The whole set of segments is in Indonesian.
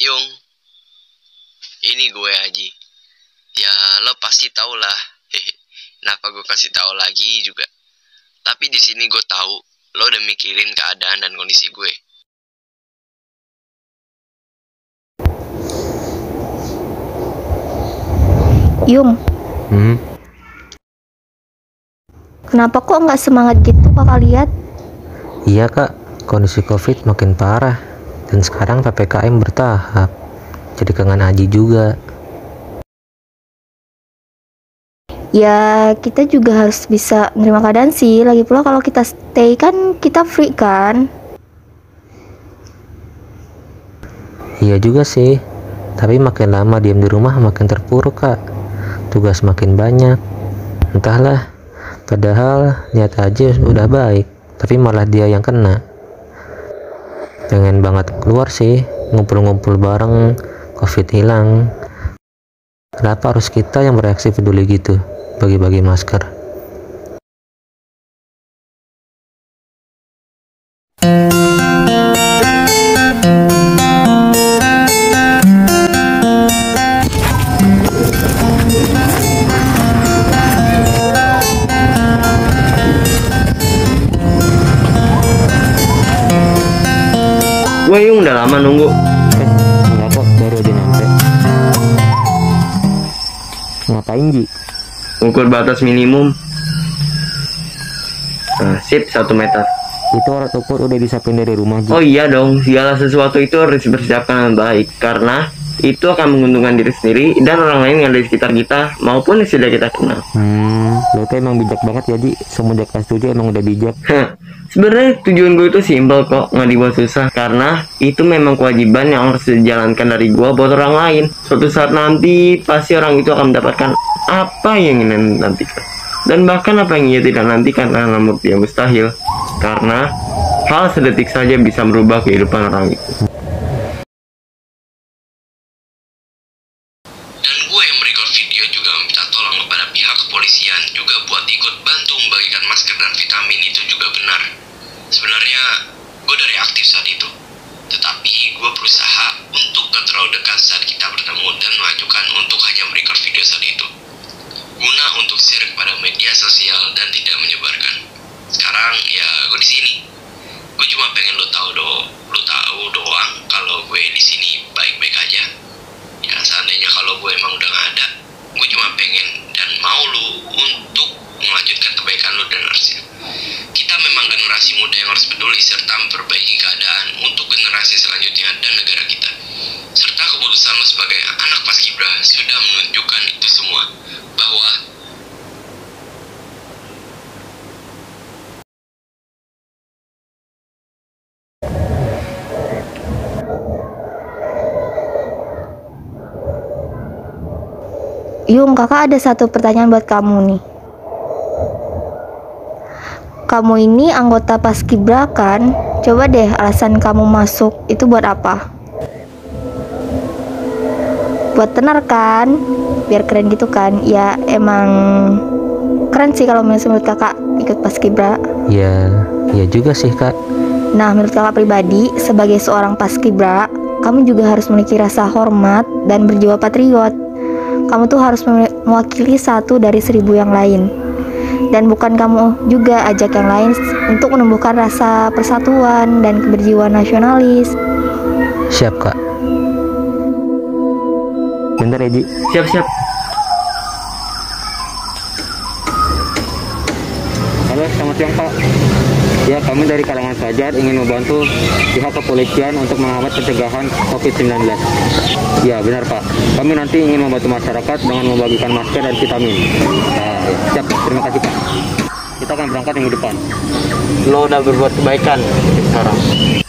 Yung, ini gue Haji. Ya lo pasti tau lah. Hehe. Kenapa gue kasih tahu lagi juga? Tapi di sini gue tahu lo udah mikirin keadaan dan kondisi gue. Yung, kenapa kok nggak semangat gitu kakak lihat? Iya kak, kondisi COVID makin parah dan sekarang PPKM bertahap. Jadi kangen Haji juga. Ya kita juga harus bisa menerima keadaan sih. Lagi pula kalau kita stay kan kita free kan. Iya juga sih, tapi makin lama diam di rumah makin terpuruk kak. Tugas makin banyak. Entahlah, padahal niat Haji udah baik, tapi malah dia yang kena. Pengen banget keluar sih, ngumpul-ngumpul bareng, COVID hilang. Kenapa harus kita yang bereaksi peduli gitu, bagi-bagi masker? Gue Yung udah lama nunggu. Enggak kok, baru aja nyampe. Ngapain Ji? Ukur batas minimum. Nah, sip 1 meter. Itu alat ukur udah disiapin dari rumah Ji. Oh iya dong, segala sesuatu itu harus dipersiapkan dengan baik. Karena itu akan menguntungkan diri sendiri dan orang lain yang ada di sekitar kita maupun yang sudah kita kenal. Lo tuh emang bijak banget ya Ji. Semenjak kelas 7 emang udah bijak. Sebenarnya tujuan gue itu simpel kok, nggak dibuat susah. Karena itu memang kewajiban yang harus dijalankan dari gue buat orang lain. Suatu saat nanti pasti orang itu akan mendapatkan apa yang ingin nantikan. Dan bahkan apa yang ia tidak nantikan karena menurut dia mustahil. Karena hal sedetik saja bisa merubah kehidupan orang itu. Dan gue yang merekod video juga meminta tolong kepada pihak kepolisian juga buat ikut bantu membagikan masker dan vitamin. Itu juga benar. Sebenarnya gue udah reaktif saat itu, tetapi gue berusaha untuk gak terlalu dekat saat kita bertemu dan mengajukan untuk hanya merekod video saat itu, guna untuk share kepada media sosial dan tidak menyebarkan. Sekarang ya gue di sini. Gue cuma pengen lo tahu doang kalau gue di sini baik-baik aja. Ya seandainya kalau gue emang udah gak ada, gue cuma pengen dan mau lo untuk melanjutkan kebaikan lo dan Arsia. Kita memang generasi muda yang harus peduli serta memperbaiki keadaan untuk generasi selanjutnya dan negara kita. Serta keputusan lo sebagai anak paskibra sudah menunjukkan itu semua, bahwa Yung, kakak ada satu pertanyaan buat kamu nih. Kamu ini anggota Paskibra kan? Coba deh alasan kamu masuk itu buat apa? Buat tenar kan? Biar keren gitu kan? Ya emang keren sih kalau menurut kakak ikut Paskibra. Ya juga sih kak. Nah, menurut kakak pribadi, sebagai seorang Paskibra, kamu juga harus memiliki rasa hormat dan berjiwa patriot. Kamu tuh harus mewakili 1 dari 1000 yang lain. Dan bukan kamu juga ajak yang lain untuk menumbuhkan rasa persatuan dan keberjiwaan nasionalis. Siap kak. Bentar ya Ji. siap. Halo, selamat siang Pak. Ya, kami dari kalangan Fajar ingin membantu pihak kepolisian untuk menghambat pencegahan COVID-19. Ya, benar Pak. Kami nanti ingin membantu masyarakat dengan membagikan masker dan vitamin. Nah, siap, terima kasih Pak. Kita akan berangkat minggu depan. Lo udah berbuat kebaikan sekarang.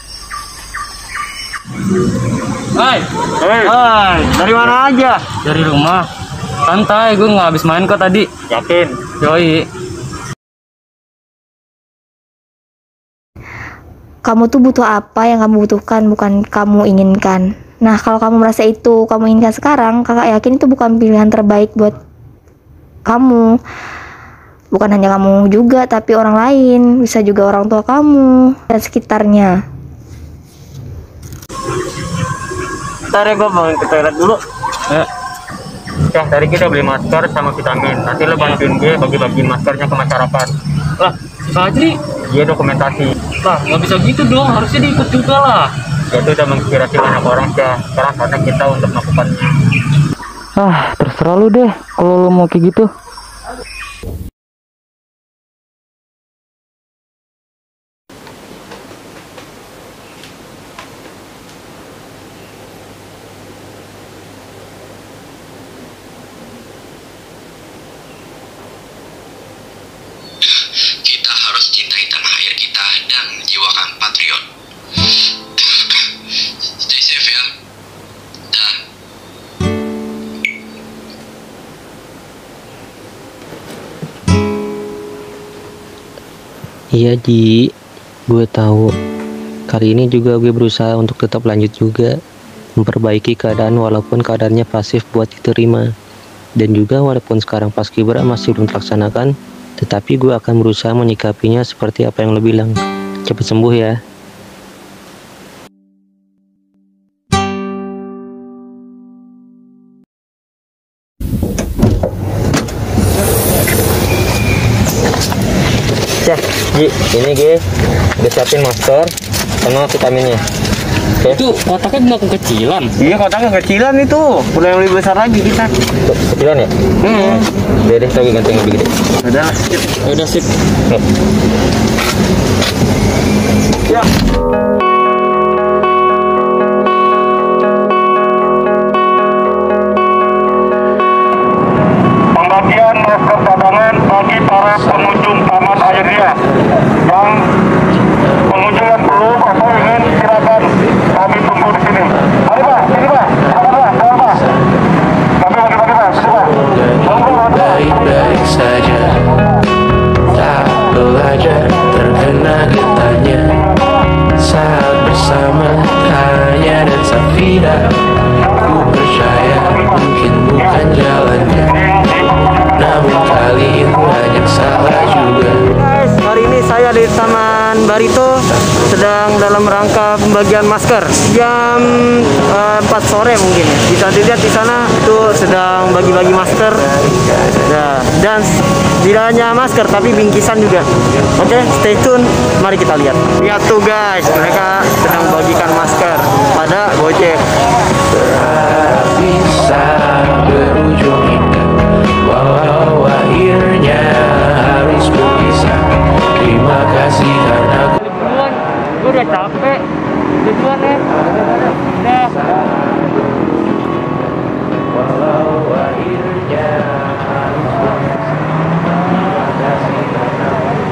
Hai, Dari mana aja? dari rumah. Santai, gue nggak habis main kok tadi. Yakin? Yoi. Kamu tuh butuh apa yang kamu butuhkan, bukan kamu inginkan. Nah, kalau kamu merasa itu kamu inginkan sekarang, kakak yakin itu bukan pilihan terbaik buat kamu. Bukan hanya kamu juga, tapi orang lain. Bisa juga orang tua kamu dan sekitarnya. Ntar ya gue mau ke toilet dulu. Ya, tadi kita beli masker sama vitamin. Nanti lo bantuin gue bagi-bagiin maskernya ke masyarakat. Lah, Fajri, dia dokumentasi. Lah, nggak bisa gitu dong. Harusnya diikut juga lah. Dia tuh udah menginspirasi banyak orang ya. Sekarang saatnya kita untuk melakukannya. Terserah lu deh kalau lu mau kayak gitu. Kita harus cintai tanah air kita dan jiwakan patriot. Stay safe ya. Dah. Iya Ji, gue tahu. Kali ini juga gue berusaha untuk tetap lanjut juga, memperbaiki keadaan walaupun keadaannya pasif buat diterima. Dan juga walaupun sekarang paskibra masih belum terlaksanakan, tetapi gue akan berusaha menyikapinya seperti apa yang lo bilang. Cepat sembuh ya. Ji, ini gue udah siapin masker sama vitaminnya. Oke. Itu kotaknya nggak kekecilan. Iya, kotaknya kecilan itu. Udah yang lebih besar lagi kita. Kecilan ya? Udah deh, lagi ganti yang lebih gede. Udah, sip. Udah sip. Nih. Ya. Pembagian masker cadangan bagi para pengunjung taman airnya yang pengunjung yang belum atau ingin silakan kami tunggu di sini. Mari Pak, sini Pak, ada Pak, ada Pak. Kami bagi-bagi Pak, sini Pak. Tunggu Pak. Baik-baik saja, tak belajar terkena getahnya saat bersama Tanya dan Safira. Ku percaya mungkin bukan jalannya, namun kali ini banyak salah juga. Guys, hari ini saya di Taman Barito sedang dalam rangka pembagian masker. Jam 4 sore mungkin ya. Bisa dilihat di sana itu sedang bagi-bagi masker. Nah, dan tidak hanya masker tapi bingkisan juga. Oke, stay tune. Mari kita lihat. Lihat tuh guys, mereka sedang bagikan masker pada Gojek. Bisa berujung indah, walau akhirnya harus berpisah. Terima kasih karena Duluan, gue udah capek. Duluan ya. Udah. walau akhirnya harus berpisah. Terima kasih karena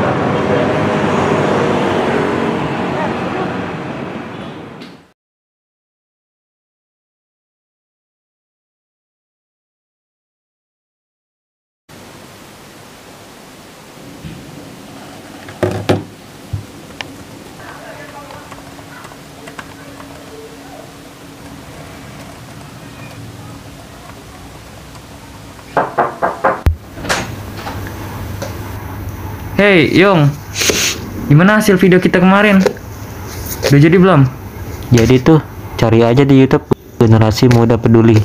Hey, Yong. Gimana hasil video kita kemarin? Udah jadi belum? Jadi tuh, cari aja di YouTube Generasi Muda Peduli.